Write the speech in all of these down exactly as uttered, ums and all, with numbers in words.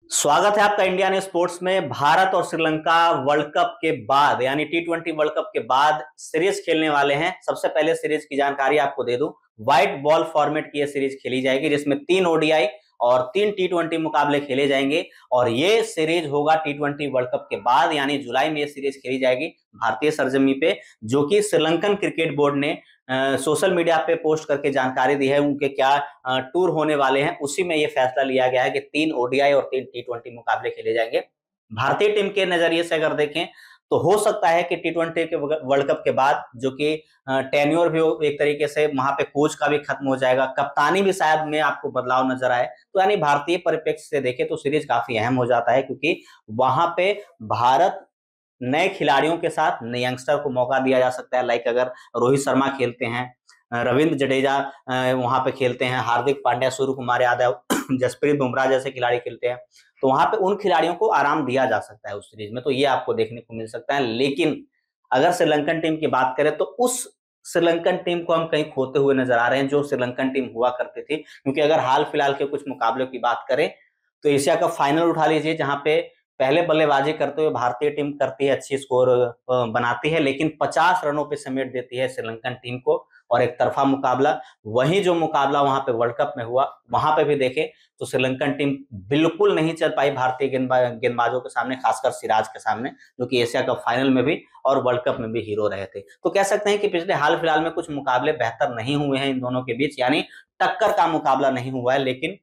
स्वागत है आपका इंडिया न्यूज स्पोर्ट्स में। भारत और श्रीलंका वर्ल्ड कप के बाद यानी टी ट्वेंटी वर्ल्ड कप के बाद सीरीज खेलने वाले हैं। सबसे पहले सीरीज की जानकारी आपको दे दूं, व्हाइट बॉल फॉर्मेट की यह सीरीज खेली जाएगी जिसमें तीन ओडीआई और तीन टी ट्वेंटी मुकाबले खेले जाएंगे और ये सीरीज होगा टी ट्वेंटी वर्ल्ड कप के बाद यानी जुलाई में ये सीरीज खेली जाएगी भारतीय सरजमी पे, जो कि श्रीलंकन क्रिकेट बोर्ड ने सोशल मीडिया पे पोस्ट करके जानकारी दी है। उनके क्या आ, टूर होने वाले हैं, उसी में यह फैसला लिया गया है कि तीन ओडीआई और तीन टी ट्वेंटी मुकाबले खेले जाएंगे। भारतीय टीम के नजरिए से अगर देखें तो हो सकता है कि टी ट्वेंटी के वर्ल्ड कप के बाद, जो कि टेन्योर भी एक तरीके से वहां पे कोच का भी खत्म हो जाएगा, कप्तानी भी शायद में आपको बदलाव नजर आए, तो यानी भारतीय परिप्रेक्ष्य से देखें तो सीरीज काफी अहम हो जाता है क्योंकि वहां पे भारत नए खिलाड़ियों के साथ नए यंगस्टर को मौका दिया जा सकता है। लाइक अगर रोहित शर्मा खेलते हैं, रविंद्र जडेजा वहां पे खेलते हैं, हार्दिक पांड्या, सूर्य कुमार यादव, जसप्रीत बुमराह जैसे खिलाड़ी खेलते हैं, तो वहां पे उन खिलाड़ियों को आराम दिया जा सकता है उस सीरीज में, तो ये आपको देखने को मिल सकता है। लेकिन अगर श्रीलंकन टीम की बात करें तो उस श्रीलंकन टीम को हम कहीं खोते हुए नजर आ रहे हैं जो श्रीलंकन टीम हुआ करती थी। क्योंकि अगर हाल फिलहाल के कुछ मुकाबलों की बात करें तो एशिया कप फाइनल उठा लीजिए, जहां पे पहले बल्लेबाजी करते हुए भारतीय टीम करती है, अच्छी स्कोर बनाती है, लेकिन पचास रनों पे समेट देती है श्रीलंकन टीम को और एक तरफा मुकाबला। वही जो मुकाबला वहां पे वर्ल्ड कप में हुआ, वहां पे भी देखें तो श्रीलंकन टीम बिल्कुल नहीं चल पाई भारतीय गेंदबा, गेंदबाजों के सामने, खासकर सिराज के सामने, जो कि एशिया कप फाइनल में भी और वर्ल्ड कप में भी हीरो रहे थे। तो कह सकते हैं कि पिछले हाल फिलहाल में कुछ मुकाबले बेहतर नहीं हुए हैं इन दोनों के बीच, यानी टक्कर का मुकाबला नहीं हुआ है, लेकिन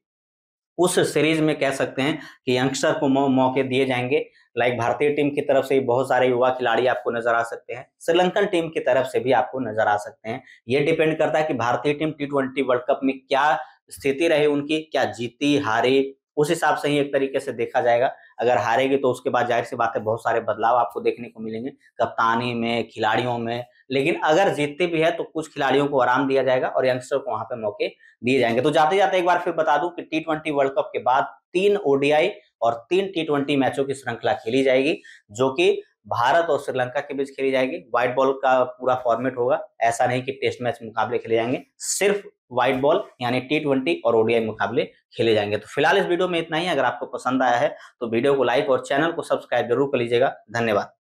उस सीरीज में कह सकते हैं कि यंगस्टर को मौ, मौके दिए जाएंगे। लाइक भारतीय टीम की तरफ से बहुत सारे युवा खिलाड़ी आपको नजर आ सकते हैं, श्रीलंकन टीम की तरफ से भी आपको नजर आ सकते हैं। ये डिपेंड करता है कि भारतीय team T twenty world cup में क्या स्थिति रही उनकी, क्या जीती हारी, उस हिसाब से ही एक तरीके से देखा जाएगा। अगर हारेगी तो उसके बाद जाहिर सी बात है बहुत सारे बदलाव आपको देखने को मिलेंगे कप्तानी में, खिलाड़ियों में। लेकिन अगर जीतती भी है तो कुछ खिलाड़ियों को आराम दिया जाएगा और यंगस्टर को वहां पे मौके दिए जाएंगे। तो जाते जाते एक बार फिर बता दूं कि टी ट्वेंटी वर्ल्ड कप के बाद तीन ओडीआई और तीन टी ट्वेंटी मैचों की श्रृंखला खेली जाएगी, जो कि भारत और श्रीलंका के बीच खेली जाएगी। व्हाइट बॉल का पूरा फॉर्मेट होगा, ऐसा नहीं कि टेस्ट मैच मुकाबले खेले जाएंगे, सिर्फ व्हाइट बॉल यानी टी ट्वेंटी और ओडीआई मुकाबले खेले जाएंगे। तो फिलहाल इस वीडियो में इतना ही। अगर आपको पसंद आया है तो वीडियो को लाइक और चैनल को सब्सक्राइब जरूर कर लीजिएगा। धन्यवाद।